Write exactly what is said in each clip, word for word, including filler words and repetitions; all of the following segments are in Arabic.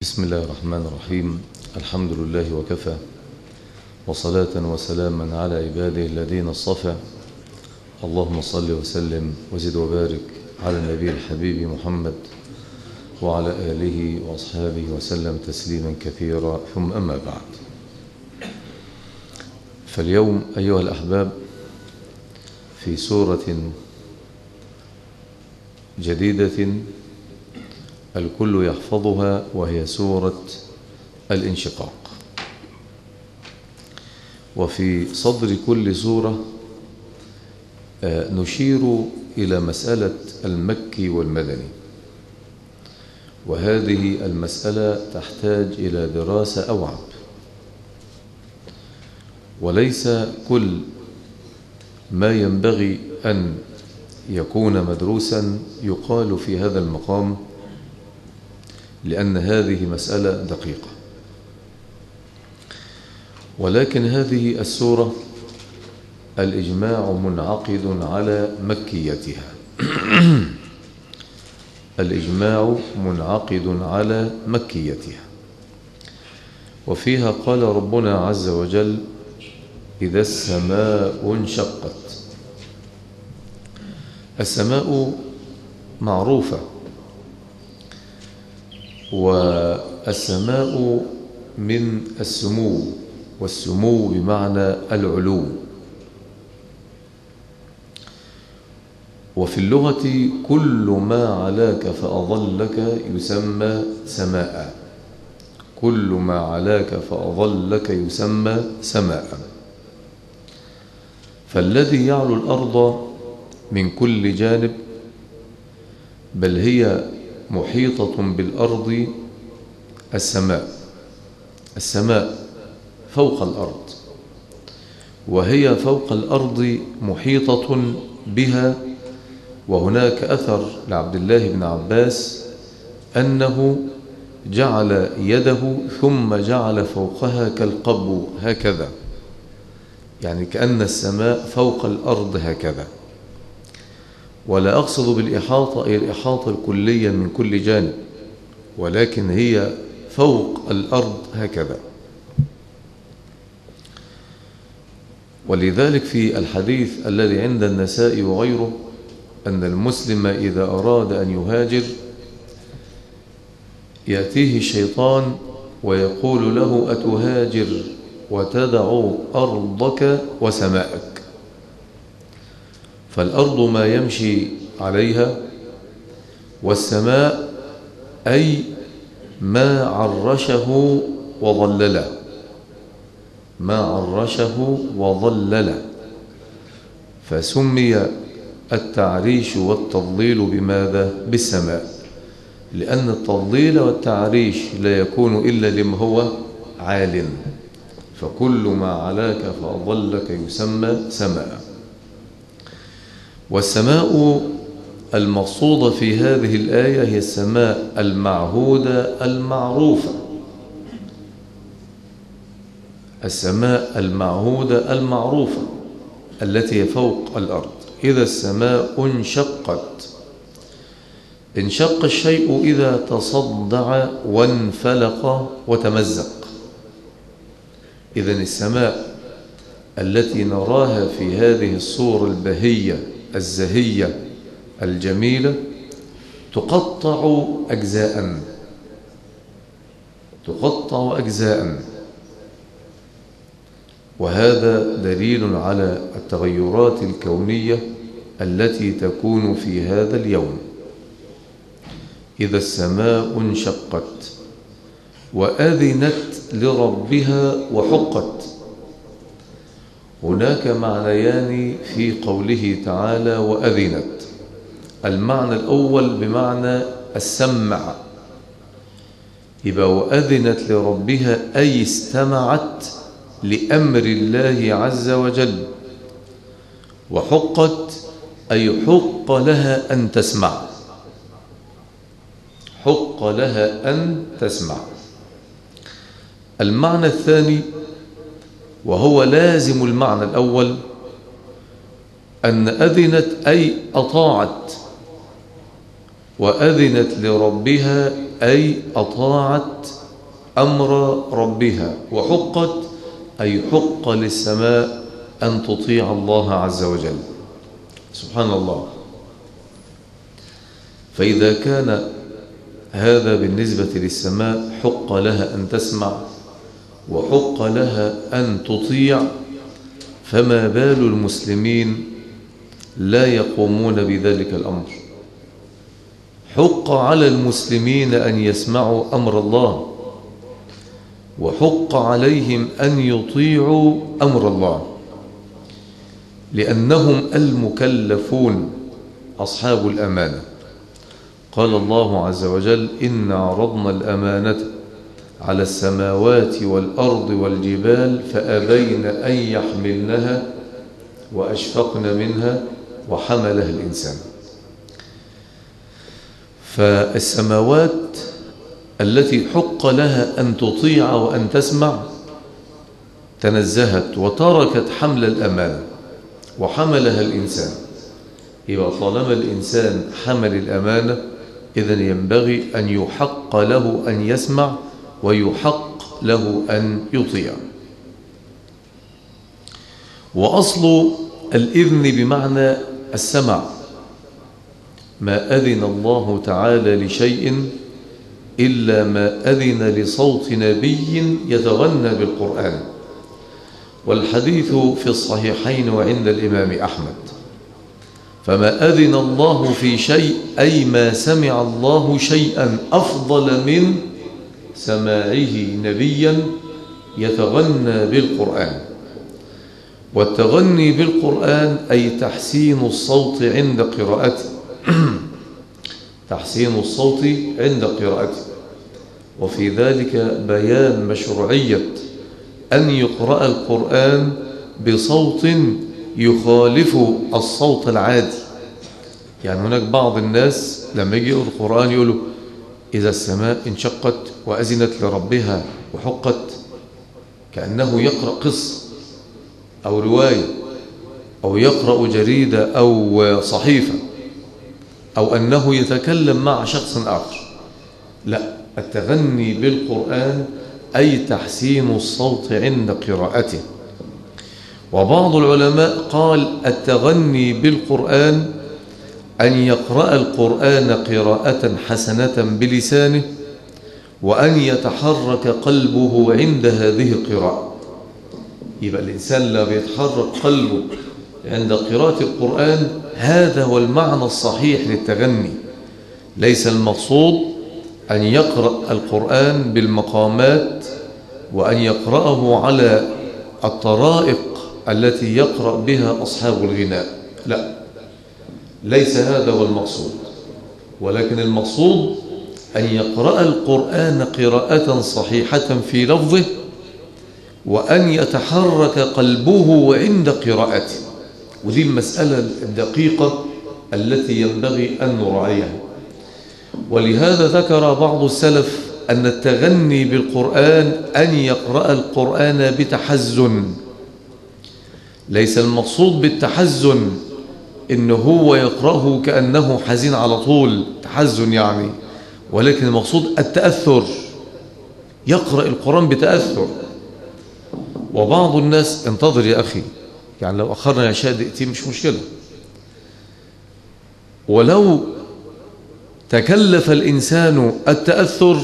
بسم الله الرحمن الرحيم. الحمد لله وكفى، وصلاة وسلاما على عباده الذين اصطفى. اللهم صل وسلم وزد وبارك على النبي الحبيب محمد وعلى آله وأصحابه وسلم تسليما كثيرا، ثم أما بعد. فاليوم أيها الأحباب في سورة جديدة الكل يحفظها، وهي سورة الانشقاق. وفي صدر كل سورة نشير إلى مسألة المكي والمدني، وهذه المسألة تحتاج إلى دراسة أوعب، وليس كل ما ينبغي أن يكون مدروسا يقال في هذا المقام، لأن هذه مسألة دقيقة. ولكن هذه السورة الإجماع منعقد على مكيتها الإجماع منعقد على مكيتها. وفيها قال ربنا عز وجل: إذا السماء انشقت. السماء معروفة، والسماء من السمو، والسمو بمعنى العلو. وفي اللغة كل ما علاك فأظلك يسمى سماء، كل ما علاك فأظلك يسمى سماء. فالذي يعلو الأرض من كل جانب، بل هي محيطة بالأرض، السماء. السماء فوق الأرض، وهي فوق الأرض محيطة بها. وهناك أثر لعبد الله بن عباس أنه جعل يده ثم جعل فوقها كالقبو هكذا، يعني كأن السماء فوق الأرض هكذا. ولا أقصد بالإحاطة أي الإحاطة الكلية من كل جانب، ولكن هي فوق الأرض هكذا. ولذلك في الحديث الذي عند النساء وغيره أن المسلم إذا أراد أن يهاجر يأتيه الشيطان ويقول له: أتهاجر وتدع أرضك وسماءك؟ فالأرض ما يمشي عليها، والسماء أي ما عرشه وظلله، ما عرشه وظلله. فسمي التعريش والتضليل بماذا؟ بالسماء، لأن التضليل والتعريش لا يكون إلا لما هو عال، فكل ما علاك فأظلك يسمى سماء. والسماء المقصودة في هذه الآية هي السماء المعهودة المعروفة، السماء المعهودة المعروفة التي هي فوق الأرض. إذا السماء انشقت. انشق الشيء إذا تصدع وانفلق وتمزق. إذن السماء التي نراها في هذه الصورة البهية الزهية الجميلة تقطع أجزاء، تقطع أجزاء. وهذا دليل على التغيرات الكونية التي تكون في هذا اليوم. إذا السماء انشقت وأذنت لربها وحقت. هناك معنيان في قوله تعالى وأذنت. المعنى الأول بمعنى السمع، يبقى وأذنت لربها أي استمعت لأمر الله عز وجل. وحقت أي حق لها أن تسمع، حق لها أن تسمع. المعنى الثاني وهو لازم المعنى الأول، أن أذنت أي أطاعت، وأذنت لربها أي أطاعت أمر ربها، وحقت أي حق للسماء أن تطيع الله عز وجل. سبحان الله. فإذا كان هذا بالنسبة للسماء حق لها أن تسمع وحق لها أن تطيع، فما بال المسلمين لا يقومون بذلك الأمر؟ حق على المسلمين أن يسمعوا أمر الله، وحق عليهم أن يطيعوا أمر الله، لأنهم المكلفون أصحاب الأمانة. قال الله عز وجل: إنا عرضنا الأمانة على السماوات والأرض والجبال فأبين أن يحملنها وأشفقن منها وحملها الإنسان. فالسماوات التي حق لها أن تطيع وأن تسمع تنزهت وتركت حمل الأمانة وحملها الإنسان. يبقى طالما الإنسان حمل الأمانة إذن ينبغي أن يحق له أن يسمع ويحق له أن يطيع. وأصل الإذن بمعنى السمع، ما أذن الله تعالى لشيء إلا ما أذن لصوت نبي يتغنى بالقرآن. والحديث في الصحيحين وعند الإمام أحمد: فما أذن الله في شيء أي ما سمع الله شيئا أفضل من سماعه نبيا يتغنى بالقرآن. والتغني بالقرآن أي تحسين الصوت عند قراءته تحسين الصوت عند قراءته. وفي ذلك بيان مشروعية أن يقرأ القرآن بصوت يخالف الصوت العادي. يعني هناك بعض الناس لما يجي يقرأ القرآن يقولوا: إذا السماء انشقت وأذنت لربها وحقت، كأنه يقرأ قصة أو رواية أو يقرأ جريدة أو صحيفة، أو أنه يتكلم مع شخص آخر. لا، التغني بالقرآن أي تحسين الصوت عند قراءته. وبعض العلماء قال: التغني بالقرآن أن يقرأ القرآن قراءة حسنة بلسانه، وأن يتحرك قلبه عند هذه القراءة. يبقى الإنسان لا بيتحرك قلبه عند قراءة القرآن، هذا هو المعنى الصحيح للتغني. ليس المقصود أن يقرأ القرآن بالمقامات وأن يقرأه على الطرائق التي يقرأ بها أصحاب الغناء، لا، ليس هذا هو المقصود. ولكن المقصود أن يقرأ القرآن قراءة صحيحة في لفظه، وأن يتحرك قلبه عند قراءته. ودي المسألة الدقيقة التي ينبغي أن نراعيها. ولهذا ذكر بعض السلف أن التغني بالقرآن أن يقرأ القرآن بتحزن. ليس المقصود بالتحزن إنه هو يقرأه كأنه حزين على طول، تحزن يعني، ولكن المقصود التأثر، يقرأ القرآن بتأثر. وبعض الناس: انتظر يا أخي، يعني لو أخرنا عشاء دقيقتين مش مشكلة. ولو تكلف الإنسان التأثر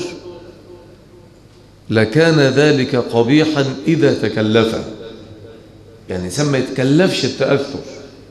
لكان ذلك قبيحا إذا تكلف. يعني الإنسان ما يتكلفش التأثر،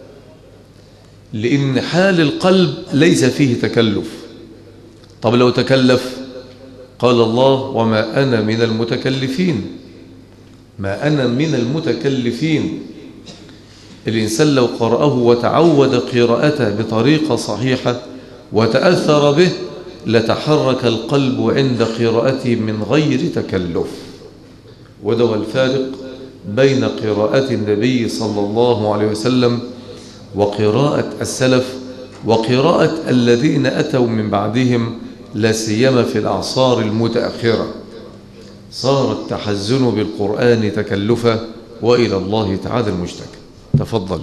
لأن حال القلب ليس فيه تكلف. طب لو تكلف، قال الله: وما أنا من المتكلفين. ما أنا من المتكلفين. الإنسان لو قرأه وتعود قراءته بطريقة صحيحة وتأثر به لتحرك القلب عند قراءته من غير تكلف. وده هو الفارق بين قراءة النبي صلى الله عليه وسلم وقراءة السلف وقراءة الذين أتوا من بعدهم، لا سيما في الأعصار المتأخرة. صار التحزن بالقرآن تكلفا، وإلى الله تعالى المشتكى. تفضل.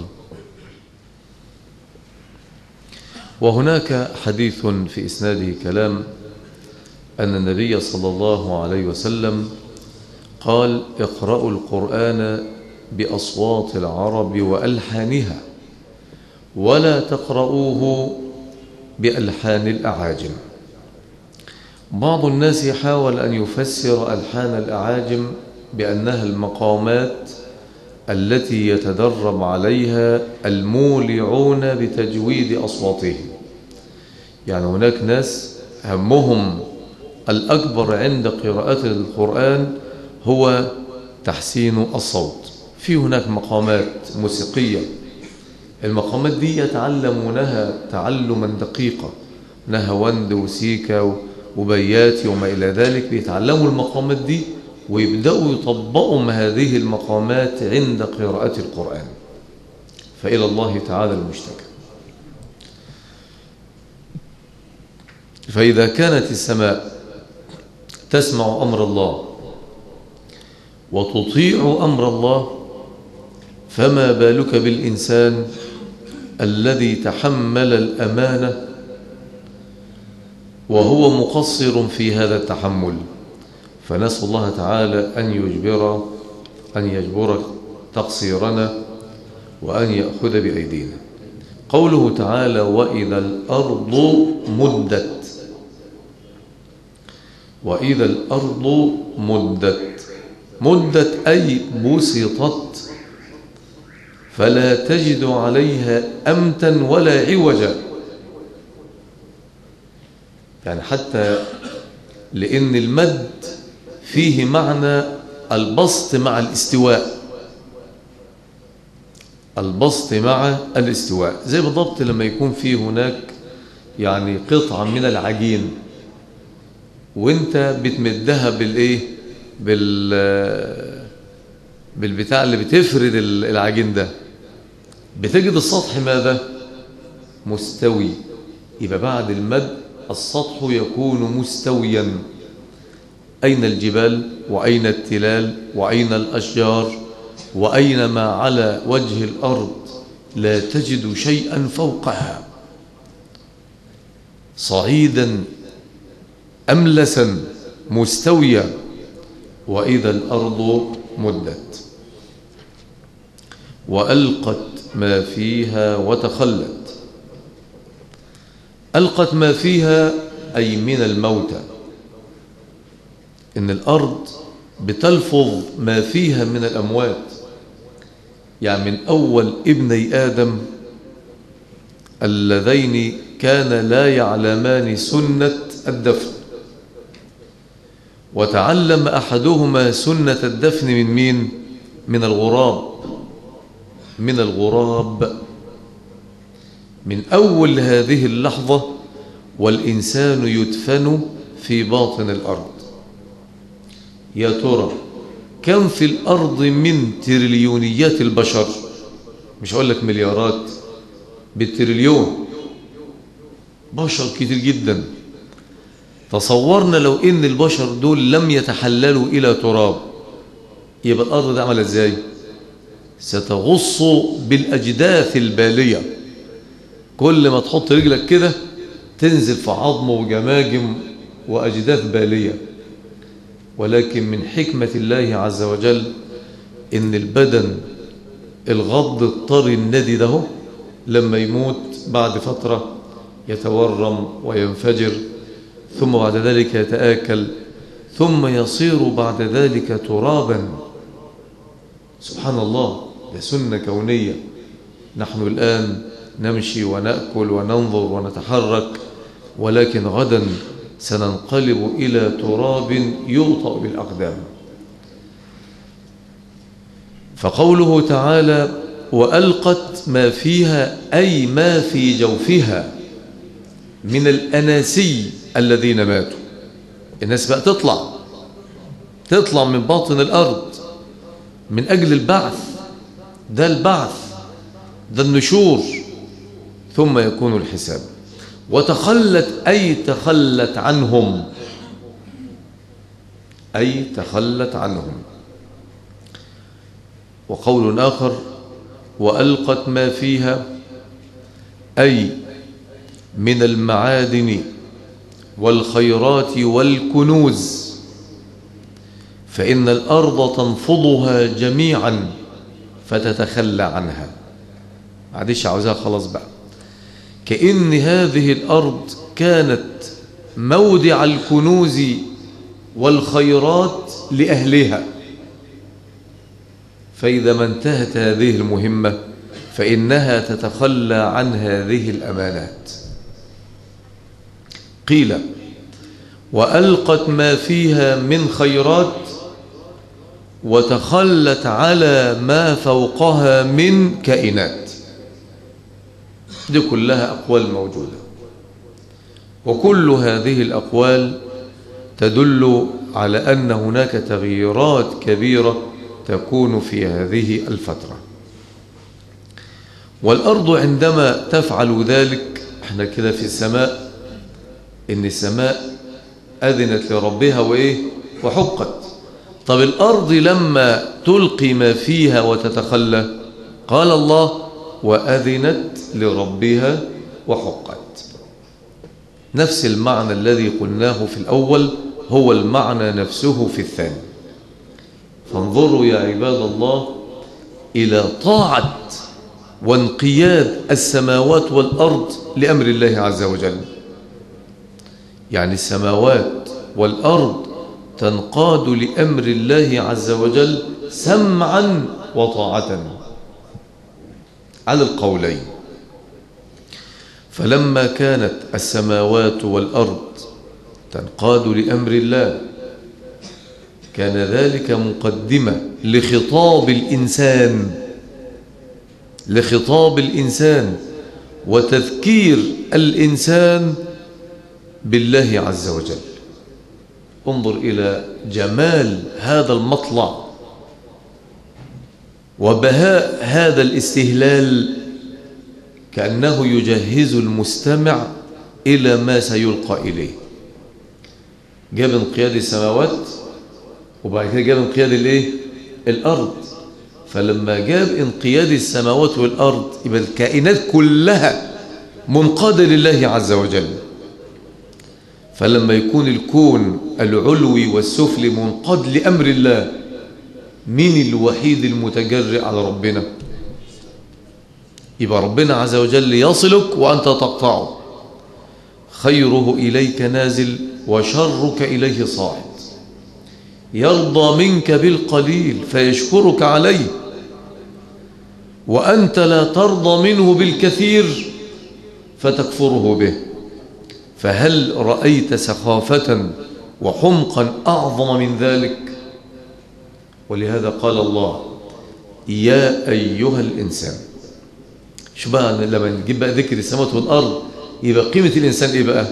وهناك حديث في إسناده كلام، أن النبي صلى الله عليه وسلم قال: اقرأوا القرآن بأصوات العرب وألحانها ولا تقرؤوه بألحان الأعاجم. بعض الناس حاول أن يفسر ألحان الأعاجم بأنها المقامات التي يتدرب عليها المولعون بتجويد أصواتهم. يعني هناك ناس همهم الأكبر عند قراءة القرآن هو تحسين الصوت. في هناك مقامات موسيقية، المقامات دي يتعلمونها تعلما دقيقا، نهاوند وسيكا وبياتي وما إلى ذلك، بيتعلموا المقامات دي ويبدأوا يطبقوا هذه المقامات عند قراءة القرآن. فإلى الله تعالى المشتكى. فإذا كانت السماء تسمع أمر الله وتطيع أمر الله، فما بالك بالإنسان الذي تحمل الأمانة وهو مقصر في هذا التحمل. فنسأل الله تعالى أن يجبر أن يجبر تقصيرنا وأن يأخذ بأيدينا. قوله تعالى: وإذا الأرض مدت. وإذا الأرض مدت، مدت أي بسطت، فلا تجد عليها أمتا ولا عوجا. يعني حتى لأن المد فيه معنى البسط مع الاستواء، البسط مع الاستواء، زي بالضبط لما يكون فيه هناك يعني قطعة من العجين وانت بتمدها بالايه بال بالبتاع اللي بتفرد العجين ده، بتجد السطح ماذا؟ مستوي. يبقى بعد المد السطح يكون مستويا. أين الجبال وأين التلال وأين الأشجار وأين ما على وجه الأرض؟ لا تجد شيئا فوقها، صعيدا أملسا مستويا. وإذا الأرض مدت وألقت ما فيها وتخلت. ألقت ما فيها أي من الموتى. إن الأرض بتلفظ ما فيها من الأموات، يعني من أول ابني آدم اللذين كان لا يعلمان سنة الدفن، وتعلم أحدهما سنة الدفن من مين؟ من الغراب. من الغراب. من أول هذه اللحظة والإنسان يدفن في باطن الأرض. يا ترى كم في الأرض من تريليونيات البشر؟ مش هقول لك مليارات، بالتريليون بشر كتير جدا. تصورنا لو إن البشر دول لم يتحللوا إلى تراب، يبقى الأرض دي عملت إزاي؟ ستغص بالأجداث البالية. كل ما تحط رجلك كده تنزل في عظم وجماجم وأجداث بالية. ولكن من حكمة الله عز وجل إن البدن الغض الطري الندي ده لما يموت بعد فترة يتورم وينفجر، ثم بعد ذلك يتآكل، ثم يصير بعد ذلك ترابا. سبحان الله، ده سنة كونية. نحن الآن نمشي ونأكل وننظر ونتحرك، ولكن غدا سننقلب إلى تراب يوطأ بالأقدام. فقوله تعالى وألقت ما فيها أي ما في جوفها من الأناسي الذين ماتوا. الناس بقى تطلع تطلع من باطن الأرض من أجل البعث. ده البعث، ده النشور، ثم يكون الحساب. وتخلت أي تخلت عنهم، أي تخلت عنهم. وقول آخر وألقت ما فيها أي من المعادن والخيرات والكنوز، فإن الأرض تنفضها جميعا فتتخلى عنها. معلش عاوزها خلاص بقى. كأن هذه الأرض كانت مودع الكنوز والخيرات لأهلها، فإذا ما انتهت هذه المهمة فإنها تتخلى عن هذه الأمانات. قيل: وألقت ما فيها من خيرات وتخلت على ما فوقها من كائنات. دي كلها أقوال موجودة، وكل هذه الأقوال تدل على أن هناك تغييرات كبيرة تكون في هذه الفترة. والأرض عندما تفعل ذلك، احنا كده في السماء، إن السماء أذنت لربها وإيه وحقت. طب الأرض لما تلقي ما فيها وتتخلى، قال الله: وأذنت لربها وحقت. نفس المعنى الذي قلناه في الأول هو المعنى نفسه في الثاني. فانظروا يا عباد الله إلى طاعة وانقياد السماوات والأرض لأمر الله عز وجل. يعني السماوات والأرض تنقاد لأمر الله عز وجل سمعا وطاعة على القولين. فلما كانت السماوات والأرض تنقاد لأمر الله، كان ذلك مقدمة لخطاب الإنسان لخطاب الإنسان وتذكير الإنسان بالله عز وجل. انظر إلى جمال هذا المطلع وبهاء هذا الاستهلال، كأنه يجهز المستمع إلى ما سيلقى إليه. جاب انقياد السماوات وبعد كده جاب انقياد الايه؟ الأرض. فلما جاب انقياد السماوات والأرض يبقى الكائنات كلها منقادة لله عز وجل. فلما يكون الكون العلوي والسفلي منقاد لأمر الله، مين الوحيد المتجرئ على ربنا؟ يبقى ربنا عز وجل يصلك وأنت تقطعه. خيره إليك نازل وشرك إليه صاعد. يرضى منك بالقليل فيشكرك عليه، وأنت لا ترضى منه بالكثير فتكفره به. فهل رأيت سخافة وحمقا أعظم من ذلك؟ ولهذا قال الله: يا أيها الإنسان. شو بقى لما نجيب بقى ذكر السماوات والأرض يبقى قيمة الإنسان إيه بقى؟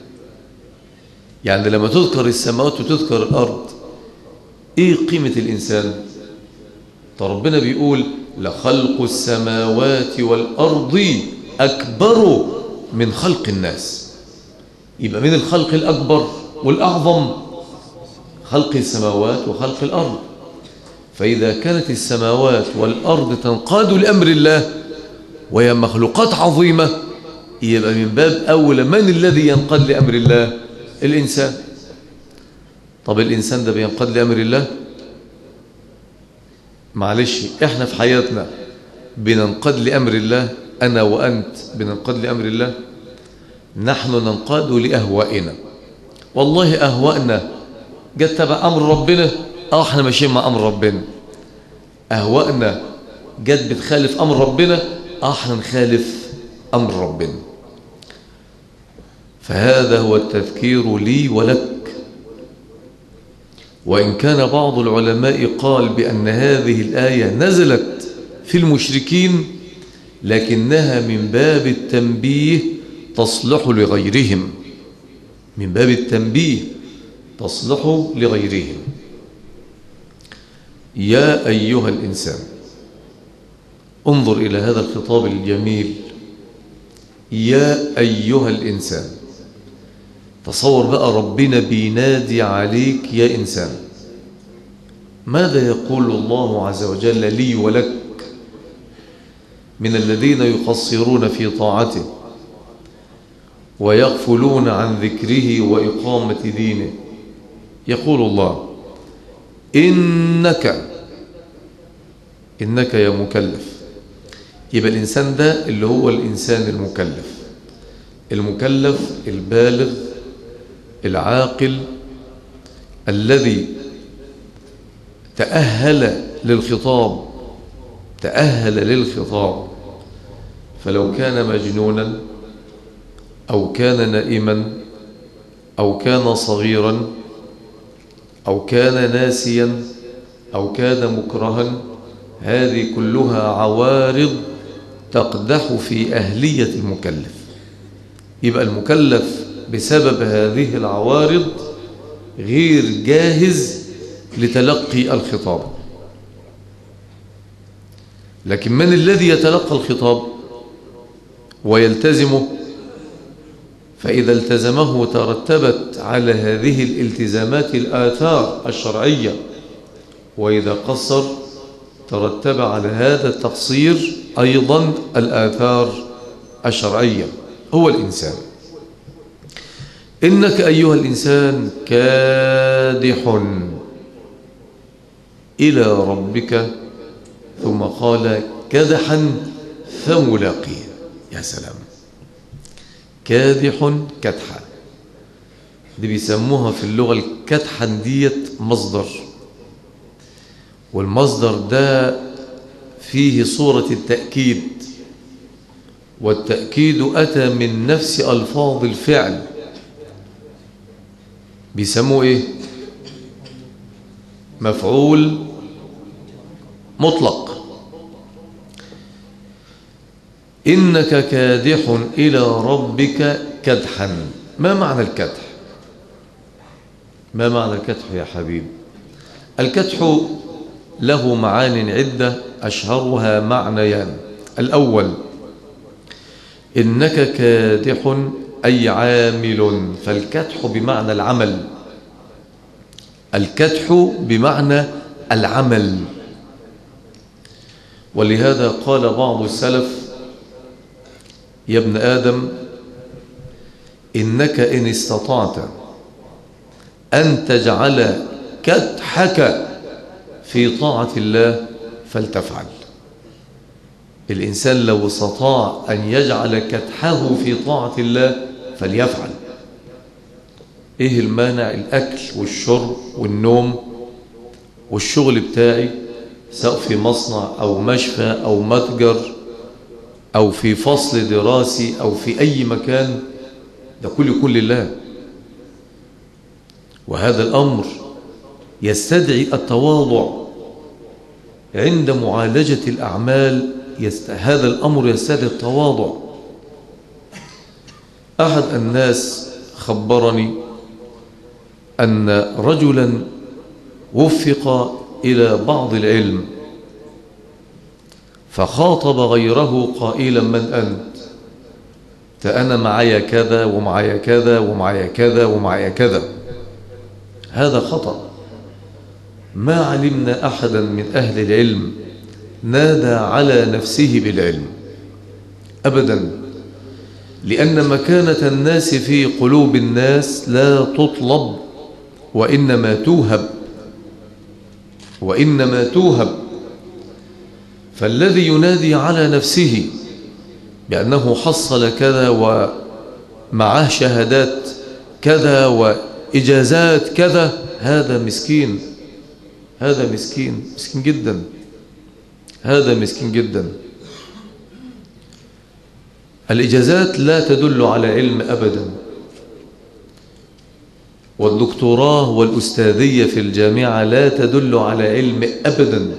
يعني لما تذكر السماوات وتذكر الأرض إيه قيمة الإنسان؟ ربنا بيقول: لخلق السماوات والأرض أكبر من خلق الناس. يبقى من الخلق الأكبر والأعظم خلق السماوات وخلق الأرض. فإذا كانت السماوات والأرض تنقاد لأمر الله وهي مخلوقات عظيمة، يبقى من باب أولى من الذي ينقاد لأمر الله؟ الإنسان. طب الإنسان ده بينقاد لأمر الله؟ معلش إحنا في حياتنا بننقاد لأمر الله؟ أنا وأنت بننقاد لأمر الله؟ نحن ننقاد لأهوائنا. والله أهوائنا جت تبع أمر ربنا، اه احنا ماشيين مع أمر ربنا. أهوائنا جت بتخالف أمر ربنا، اه احنا نخالف أمر ربنا. فهذا هو التذكير لي ولك. وإن كان بعض العلماء قال بأن هذه الآية نزلت في المشركين، لكنها من باب التنبيه تصلح لغيرهم. من باب التنبيه تصلح لغيرهم. يا أيها الإنسان. انظر إلى هذا الخطاب الجميل، يا أيها الإنسان. تصور بقى ربنا بينادي عليك يا إنسان. ماذا يقول الله عز وجل لي ولك من الذين يقصرون في طاعته ويغفلون عن ذكره وإقامة دينه. يقول الله: إنك إنك يا مكلف. يبقى الإنسان ده اللي هو الإنسان المكلف، المكلف البالغ العاقل الذي تأهل للخطاب تأهل للخطاب فلو كان مجنونا أو كان نائما أو كان صغيرا أو كان ناسيا أو كان مكرها، هذه كلها عوارض تقدح في أهلية المكلف. يبقى المكلف بسبب هذه العوارض غير جاهز لتلقي الخطاب. لكن من الذي يتلقى الخطاب ويلتزمه؟ فإذا التزمه ترتبت على هذه الالتزامات الآثار الشرعية، وإذا قصر ترتب على هذا التقصير أيضا الآثار الشرعية. هو الإنسان. إنك أيها الإنسان كادح إلى ربك، ثم قال كدحا فملاقيه. يا سلام، كادح كدحا، دي بيسموها في اللغة الكدحا ديت مصدر، والمصدر ده فيه صورة التأكيد، والتأكيد أتى من نفس ألفاظ الفعل. بيسموه إيه؟ مفعول مطلق. إنك كادح إلى ربك كدحا. ما معنى الكدح؟ ما معنى الكدح يا حبيب؟ الكدح له معان عدة، أشهرها معنيان. الأول: إنك كادح أي عامل، فالكدح بمعنى العمل. الكدح بمعنى العمل. ولهذا قال بعض السلف: يا ابن آدم إنك إن استطعت أن تجعل كدحك في طاعة الله فلتفعل. الإنسان لو استطاع أن يجعل كدحه في طاعة الله فليفعل. إيه المانع؟ الأكل والشرب والنوم والشغل بتاعي، سواء في مصنع أو مشفى أو متجر أو في فصل دراسي أو في أي مكان، ده كل كل الله. وهذا الأمر يستدعي التواضع عند معالجة الأعمال. يست... هذا الأمر يستدعي التواضع. أحد الناس خبرني أن رجلا وفق إلى بعض العلم، فخاطب غيره قائلا: من أنت؟ فأنا معي كذا ومعي كذا ومعي كذا ومعي كذا. هذا خطأ. ما علمنا أحدا من أهل العلم نادى على نفسه بالعلم أبدا، لأن مكانة الناس في قلوب الناس لا تطلب، وإنما توهب وإنما توهب. فالذي ينادي على نفسه بأنه حصل كذا ومعه شهادات كذا وإجازات كذا، هذا مسكين، هذا مسكين مسكين جدا، هذا مسكين جدا. الإجازات لا تدل على علم أبدا، والدكتوراه والأستاذية في الجامعة لا تدل على علم أبدا.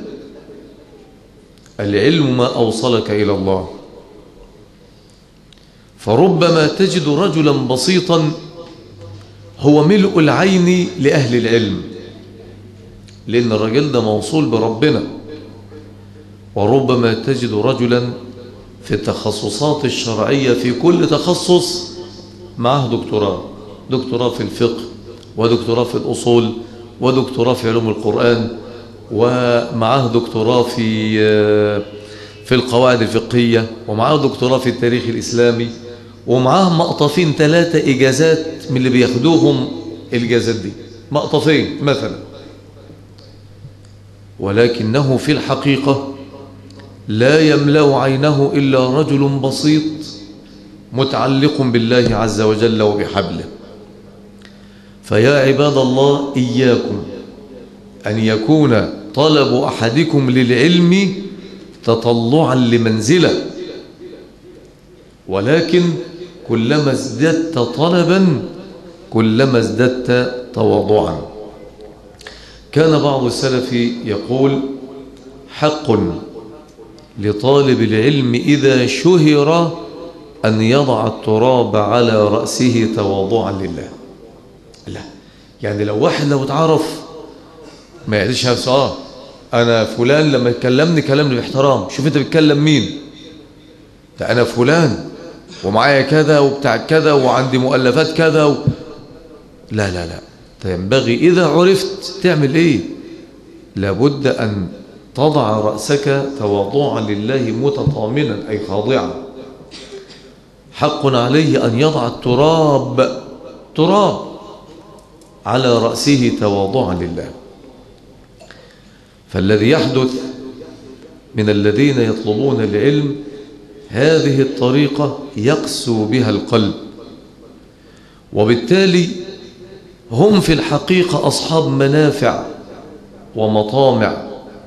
العلم ما أوصلك إلى الله. فربما تجد رجلا بسيطا هو ملء العين لأهل العلم، لأن الرجل ده موصول بربنا. وربما تجد رجلا في التخصصات الشرعية في كل تخصص معه دكتوراه، دكتوراه في الفقه، ودكتوراه في الأصول، ودكتوراه في علوم القرآن، ومعه دكتوراه في في القواعد الفقهية، ومعه دكتوراه في التاريخ الإسلامي، ومعاه مقطفين ثلاثة إجازات من اللي بياخدوهم الإجازات دي، مقطفين مثلا، ولكنه في الحقيقة لا يملأ عينه إلا رجل بسيط متعلق بالله عز وجل وبحبله. فيا عباد الله، إياكم أن يكون طلب أحدكم للعلم تطلعا لمنزله، ولكن كلما ازددت طلبا كلما ازددت تواضعا. كان بعض السلف يقول: حق لطالب العلم إذا شهر أن يضع التراب على رأسه تواضعا لله. لا، يعني لو واحد لو اتعرف ما يعدش نفسه، اه انا فلان لما يكلمني كلمني باحترام. شوف انت بتكلم مين؟ ده انا فلان ومعايا كذا وبتاع كذا وعندي مؤلفات كذا و... لا لا لا، ينبغي إذا عرفت تعمل إيه؟ لابد أن تضع رأسك تواضعا لله متطامنا أي خاضعا. حق عليه أن يضع التراب تراب على رأسه تواضعا لله. فالذي يحدث من الذين يطلبون العلم هذه الطريقة يقسو بها القلب، وبالتالي هم في الحقيقة أصحاب منافع ومطامع،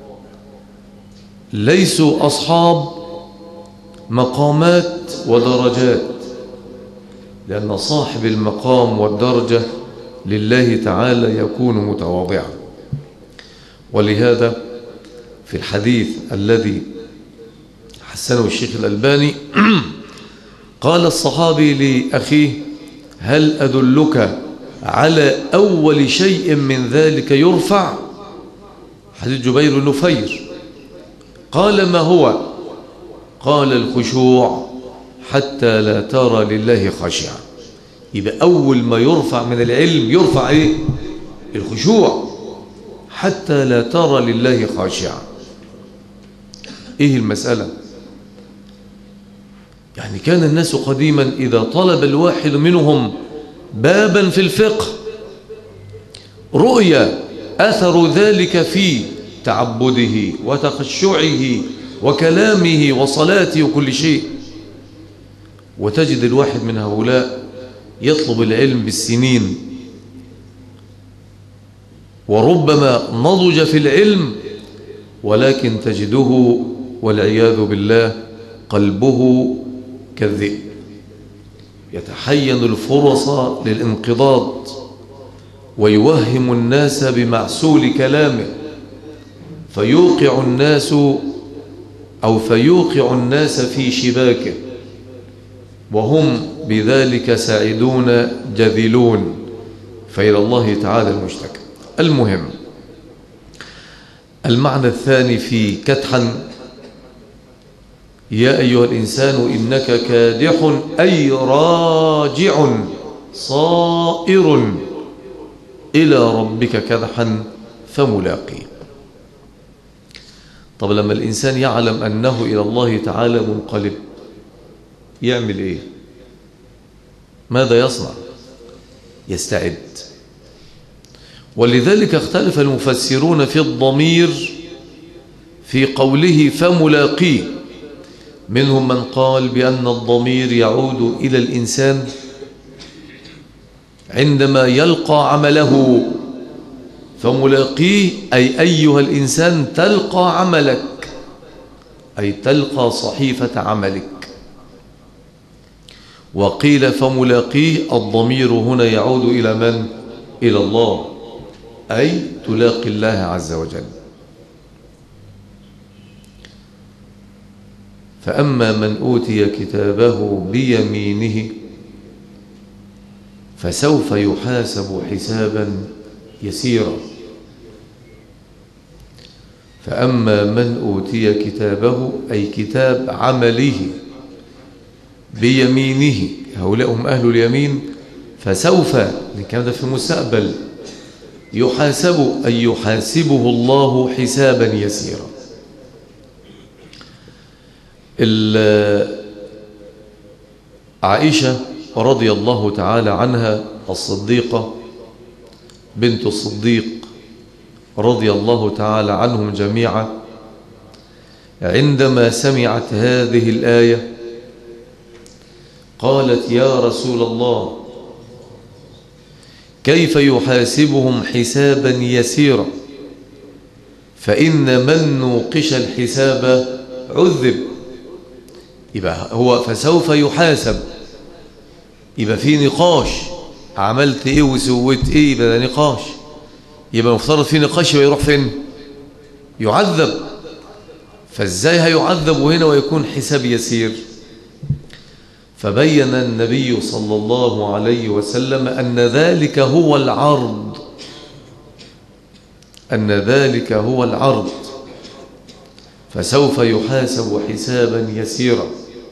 ليسوا أصحاب مقامات ودرجات، لأن صاحب المقام والدرجة لله تعالى يكون متواضعا. ولهذا في الحديث الذي حسنه الشيخ الألباني قال الصحابي لأخيه: هل أدلك على أول شيء من ذلك يرفع؟ حديث جبير بن نفير. قال: ما هو؟ قال: الخشوع حتى لا ترى لله خاشعا. يبقى أول ما يرفع من العلم يرفع إيه؟ الخشوع، حتى لا ترى لله خاشعا. إيه المسألة؟ يعني كان الناس قديما إذا طلب الواحد منهم بابا في الفقه رؤيا أثر ذلك في تعبده وتخشعه وكلامه وصلاته وكل شيء. وتجد الواحد من هؤلاء يطلب العلم بالسنين، وربما نضج في العلم، ولكن تجده والعياذ بالله قلبه كالذئب، يتحين الفرص للانقضاض ويوهم الناس بمعسول كلامه، فيوقع الناس أو فيوقع الناس في شباكه، وهم بذلك سعيدون جذلون، فإلى الله تعالى المشتكى. المهم، المعنى الثاني في كدحا: يا أيها الإنسان إنك كادح أي راجع صائر إلى ربك كدحا فملاقيه. طب لما الإنسان يعلم أنه إلى الله تعالى منقلب يعمل إيه؟ ماذا يصنع؟ يستعد. ولذلك اختلف المفسرون في الضمير في قوله فملاقيه. منهم من قال بأن الضمير يعود إلى الإنسان عندما يلقى عمله، فملاقيه أي أيها الإنسان تلقى عملك، أي تلقى صحيفة عملك. وقيل فملاقيه الضمير هنا يعود إلى من؟ إلى الله، أي تلاقي الله عز وجل. فأما من أوتي كتابه بيمينه فسوف يحاسب حسابا يسيرا. فأما من أوتي كتابه أي كتاب عمله بيمينه، هؤلاء هم أهل اليمين، فسوف، الكلام ده في المستقبل، يحاسب أي يحاسبه الله حسابا يسيرا. عائشة رضي الله تعالى عنها الصديقة بنت الصديق رضي الله تعالى عنهم جميعا، عندما سمعت هذه الآية قالت: يا رسول الله، كيف يحاسبهم حسابا يسيرا؟ فإن من نوقش الحساب عذب. يبقى هو فسوف يحاسب، يبقى في نقاش، عملت ايه وسويت ايه، يبقى ده نقاش، يبقى مفترض في نقاش، يبقى يروح فين؟ يعذب. فازاي هيعذب هنا ويكون حساب يسير؟ فبين النبي صلى الله عليه وسلم أن ذلك هو العرض، أن ذلك هو العرض، فسوف يحاسب حسابا يسيرا،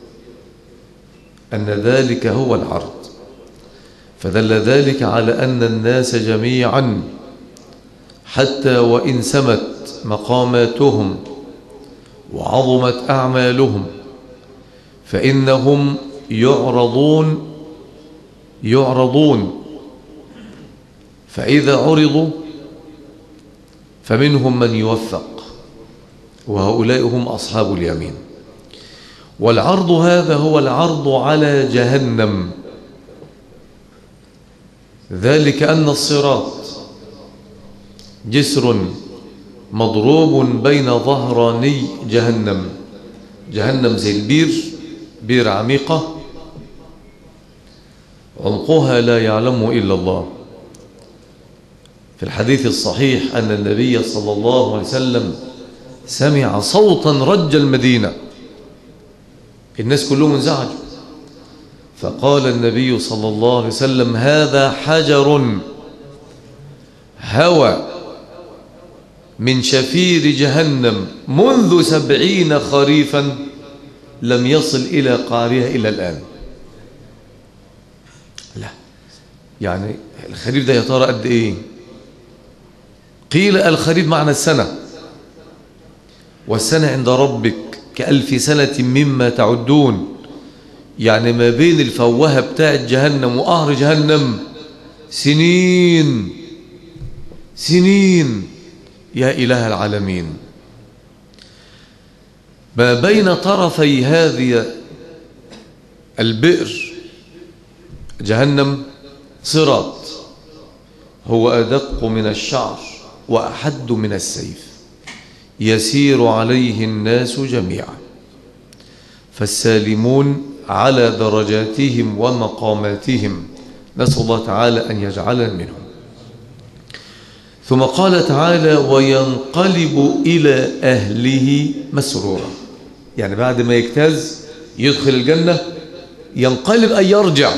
أن ذلك هو العرض. فدل ذلك على أن الناس جميعا حتى وإن سمت مقاماتهم وعظمت أعمالهم فإنهم يعرضون يعرضون فإذا عرضوا فمنهم من يوفق، وهؤلاء هم أصحاب اليمين. والعرض هذا هو العرض على جهنم، ذلك أن الصراط جسر مضروب بين ظهراني جهنم. جهنم زي البير، بير عميقة عمقها لا يعلمه إلا الله. في الحديث الصحيح أن النبي صلى الله عليه وسلم سمع صوتا رج المدينة، الناس كلهم انزعجوا، فقال النبي صلى الله عليه وسلم: هذا حجر هوى من شفير جهنم منذ سبعين خريفا لم يصل إلى قعرها إلى الآن. لا، يعني الخريف ده يا ترى قد إيه؟ قيل الخريف معنى السنة، والسنة عند ربك كألف سنة مما تعدون، يعني ما بين الفوهة بتاعت جهنم وقهر جهنم سنين سنين يا إله العالمين. ما بين طرفي هذه البئر جهنم صراط هو أدق من الشعر وأحد من السيف، يسير عليه الناس جميعا، فالسالمون على درجاتهم ومقاماتهم، نسأل الله تعالى أن يجعلنا منهم. ثم قال تعالى: وينقلب إلى أهله مسرورا، يعني بعد ما يجتاز يدخل الجنة ينقلب أي يرجع.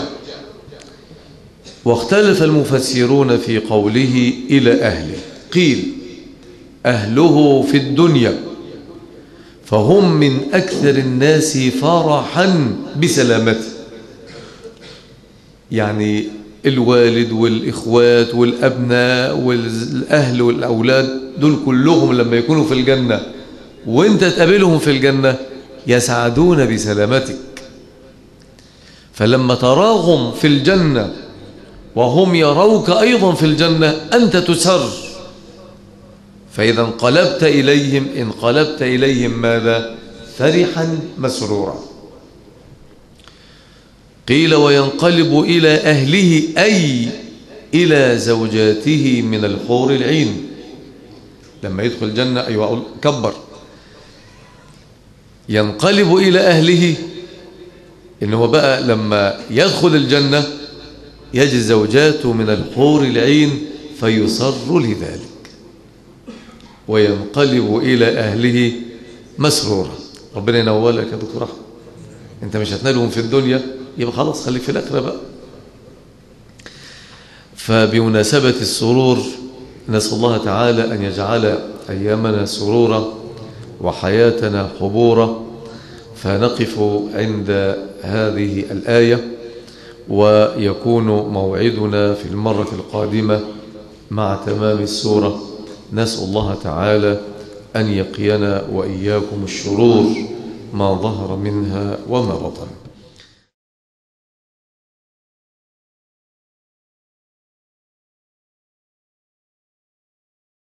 واختلف المفسرون في قوله إلى أهله، قيل أهله في الدنيا فهم من أكثر الناس فرحا بسلامته، يعني الوالد والإخوات والأبناء والأهل والأولاد دول كلهم لما يكونوا في الجنة وانت تقابلهم في الجنة يسعدون بسلامتك. فلما تراهم في الجنة وهم يروك أيضا في الجنة أنت تسر، فإذا انقلبت إليهم انقلبت إليهم ماذا؟ فرحا مسرورا. قيل وينقلب إلى أهله أي إلى زوجاته من الحور العين. لما يدخل الجنة أيوة أقول كبر، ينقلب إلى أهله إنه بقى لما يدخل الجنة يجد زوجاته من الحور العين فيصر لذلك، وينقلب إلى أهله مسرورا. ربنا ينولك يا دكتور أحمد، أنت مش هتنالهم في الدنيا يبقى خلاص خليك في الآخرة بقى. فبمناسبة السرور نسأل الله تعالى أن يجعل أيامنا سرورا وحياتنا حبورا. فنقف عند هذه الآية، ويكون موعدنا في المرة القادمة مع تمام السورة. نسأل الله تعالى أن يقينا وإياكم الشرور ما ظهر منها وما بطن.